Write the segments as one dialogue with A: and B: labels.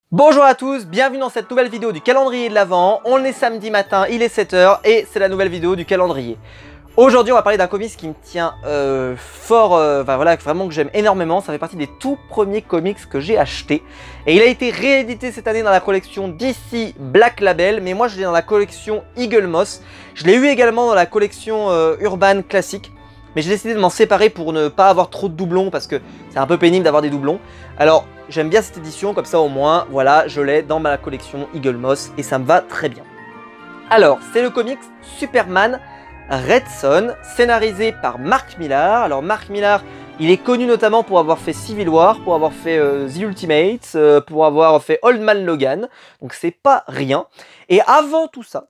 A: Bonjour à tous, bienvenue dans cette nouvelle vidéo du calendrier de l'Avent. On est samedi matin, il est 7 h et c'est la nouvelle vidéo du calendrier. Aujourd'hui on va parler d'un comics qui me tient fort, voilà, vraiment que j'aime énormément. Ça fait partie des tout premiers comics que j'ai achetés. Et il a été réédité cette année dans la collection DC Black Label, mais moi je l'ai dans la collection Eagle Moss. Je l'ai eu également dans la collection Urban Classic. Mais j'ai décidé de m'en séparer pour ne pas avoir trop de doublons parce que c'est un peu pénible d'avoir des doublons. Alors j'aime bien cette édition, comme ça au moins, voilà, je l'ai dans ma collection Eagle Moss et ça me va très bien. Alors c'est le comics Superman Red Son, scénarisé par Mark Millar. Alors Mark Millar, il est connu notamment pour avoir fait Civil War, pour avoir fait The Ultimates, pour avoir fait Old Man Logan, donc c'est pas rien. Et avant tout ça,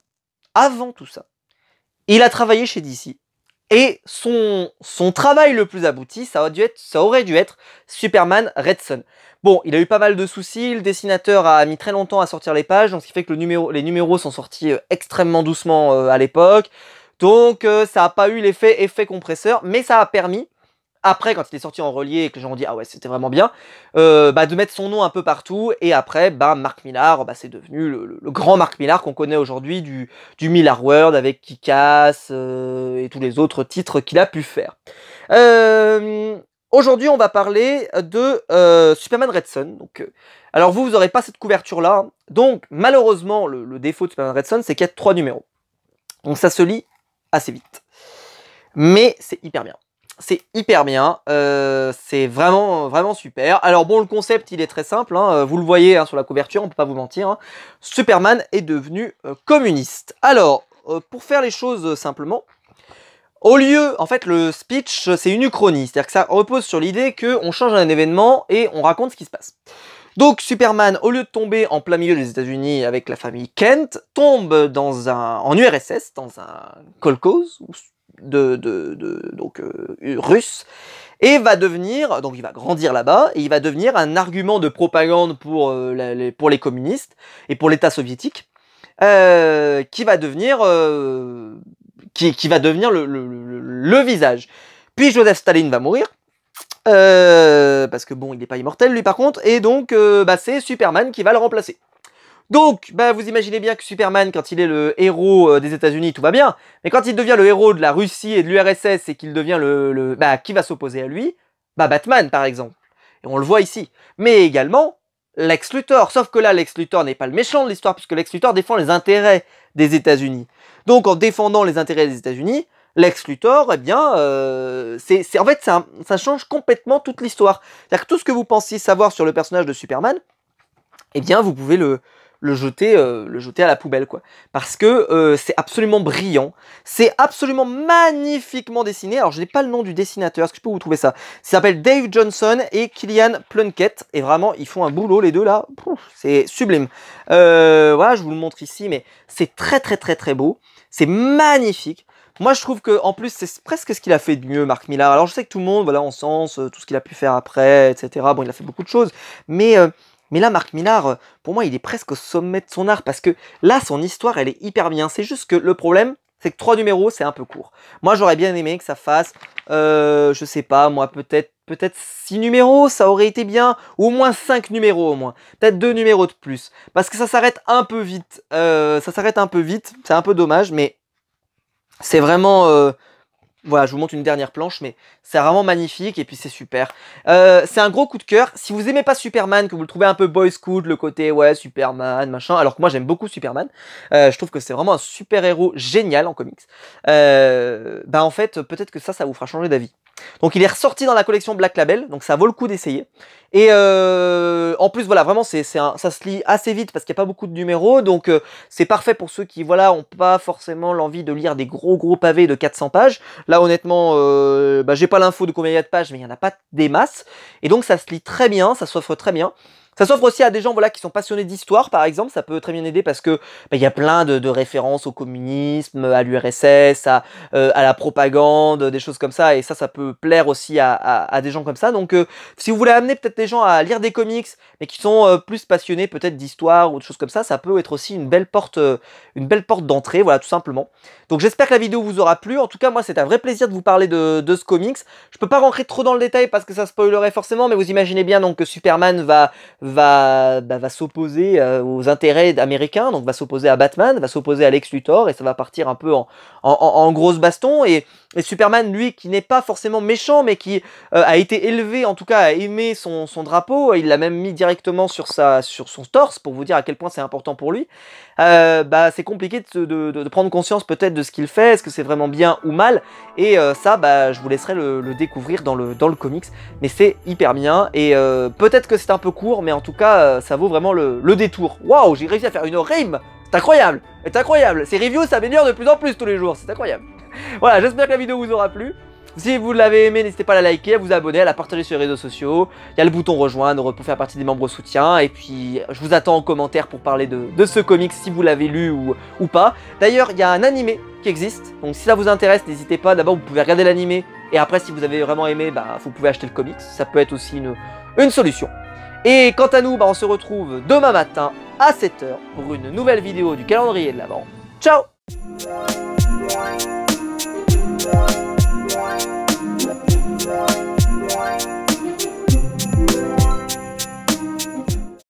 A: il a travaillé chez DC. Et son travail le plus abouti, ça aurait dû être Superman Red Son. Bon, il a eu pas mal de soucis, le dessinateur a mis très longtemps à sortir les pages, donc ce qui fait que les numéros sont sortis extrêmement doucement à l'époque. Donc ça n'a pas eu l'effet effet compresseur, mais ça a permis, après quand il est sorti en relié et que les gens ont dit ah ouais c'était vraiment bien, de mettre son nom un peu partout. Et après Mark Millar, c'est devenu le grand Mark Millar qu'on connaît aujourd'hui du Millar World avec Kick-Ass et tous les autres titres qu'il a pu faire. Aujourd'hui on va parler de Superman Red Son. Donc, alors vous n'aurez pas cette couverture là, hein. Donc malheureusement le défaut de Superman Red Son c'est qu'il y a 3 numéros. Donc ça se lit assez vite. Mais c'est hyper bien. C'est hyper bien, c'est vraiment super. Alors bon, le concept il est très simple, hein, vous le voyez hein, sur la couverture, on peut pas vous mentir, hein. Superman est devenu communiste. Alors, pour faire les choses simplement, au lieu, en fait le speech c'est une uchronie, c'est-à-dire que ça repose sur l'idée qu'on change un événement et on raconte ce qui se passe. Donc Superman, au lieu de tomber en plein milieu des États-Unis avec la famille Kent, tombe en URSS, dans un kolkhoz, russe, et va devenir, donc il va grandir là-bas, et il va devenir un argument de propagande pour les communistes et pour l'État soviétique, qui va devenir le visage. Puis Joseph Staline va mourir, parce que bon, il n'est pas immortel lui par contre, et donc c'est Superman qui va le remplacer. Donc, vous imaginez bien que Superman, quand il est le héros des États-Unis, tout va bien. Mais quand il devient le héros de la Russie et de l'URSS et qu'il devient qui va s'opposer à lui? Batman, par exemple. Et on le voit ici. Mais également, Lex Luthor. Sauf que là, Lex Luthor n'est pas le méchant de l'histoire, puisque Lex Luthor défend les intérêts des États-Unis. Donc, en défendant les intérêts des États-Unis, Lex Luthor, en fait, ça change complètement toute l'histoire. C'est-à-dire que tout ce que vous pensiez savoir sur le personnage de Superman, vous pouvez le jeter à la poubelle, quoi. Parce que c'est absolument brillant, c'est absolument magnifiquement dessiné. Alors je n'ai pas le nom du dessinateur, est-ce que je peux vous trouver ça? Ça s'appelle Dave Johnson et Killian Plunkett, et vraiment ils font un boulot les deux là, c'est sublime. Voilà, je vous le montre ici, mais c'est très beau, c'est magnifique. Moi je trouve que en plus c'est presque ce qu'il a fait de mieux, Mark Millar. Alors je sais que tout le monde, voilà, en sens tout ce qu'il a pu faire après, etc. Bon, il a fait beaucoup de choses, mais là, Mark Millar, pour moi, il est presque au sommet de son art, parce que là, son histoire, elle est hyper bien. C'est juste que le problème, c'est que 3 numéros, c'est un peu court. Moi, j'aurais bien aimé que ça fasse, je sais pas, moi, peut-être 6 numéros, ça aurait été bien, ou au moins 5 numéros au moins. Peut-être 2 numéros de plus, parce que ça s'arrête un peu vite. C'est un peu dommage, mais c'est vraiment... Voilà, je vous montre une dernière planche, mais c'est vraiment magnifique et puis c'est super. C'est un gros coup de cœur. Si vous aimez pas Superman, que vous le trouvez un peu boy scout, le côté ouais Superman, machin, alors que moi j'aime beaucoup Superman, je trouve que c'est vraiment un super héros génial en comics. En fait, peut-être que ça vous fera changer d'avis. Donc il est ressorti dans la collection Black Label, donc ça vaut le coup d'essayer. Et en plus voilà, vraiment ça se lit assez vite parce qu'il n'y a pas beaucoup de numéros, donc c'est parfait pour ceux qui voilà ont pas forcément l'envie de lire des gros pavés de 400 pages. Là honnêtement, j'ai pas l'info de combien il y a de pages, mais il n'y en a pas des masses. Et donc ça se lit très bien, ça s'offre très bien. Ça s'offre aussi à des gens voilà, qui sont passionnés d'histoire, par exemple, ça peut très bien aider parce que y a plein de références au communisme, à l'URSS, à la propagande, des choses comme ça, et ça peut plaire aussi à des gens comme ça. Donc si vous voulez amener peut-être des gens à lire des comics, mais qui sont plus passionnés peut-être d'histoire ou de choses comme ça peut être aussi une belle porte d'entrée, voilà, tout simplement. Donc j'espère que la vidéo vous aura plu. En tout cas, moi, c'est un vrai plaisir de vous parler de ce comics. Je peux pas rentrer trop dans le détail parce que ça spoilerait forcément, mais vous imaginez bien donc que Superman va va s'opposer aux intérêts américains, donc va s'opposer à Batman, va s'opposer à Lex Luthor, et ça va partir un peu en grosse baston, et Superman, lui, qui n'est pas forcément méchant, mais qui a été élevé, en tout cas, à aimer son drapeau, il l'a même mis directement sur son torse, pour vous dire à quel point c'est important pour lui, c'est compliqué de prendre conscience peut-être de ce qu'il fait, est-ce que c'est vraiment bien ou mal, et ça, je vous laisserai le découvrir dans le comics, mais c'est hyper bien, et peut-être que c'est un peu court, mais en tout cas, ça vaut vraiment le détour. Waouh, j'ai réussi à faire une rime. C'est incroyable, c'est incroyable. Ces reviews s'améliorent de plus en plus tous les jours, c'est incroyable. Voilà, j'espère que la vidéo vous aura plu. Si vous l'avez aimé, n'hésitez pas à la liker, à vous abonner, à la partager sur les réseaux sociaux. Il y a le bouton rejoindre pour faire partie des membres soutien. Et puis, je vous attends en commentaire pour parler de ce comic si vous l'avez lu ou pas. D'ailleurs, il y a un animé qui existe. Donc, si ça vous intéresse, n'hésitez pas. D'abord, vous pouvez regarder l'animé. Et après, si vous avez vraiment aimé, vous pouvez acheter le comic. Ça peut être aussi une solution. Et quant à nous, on se retrouve demain matin à 7 h pour une nouvelle vidéo du calendrier de l'Avent. Ciao!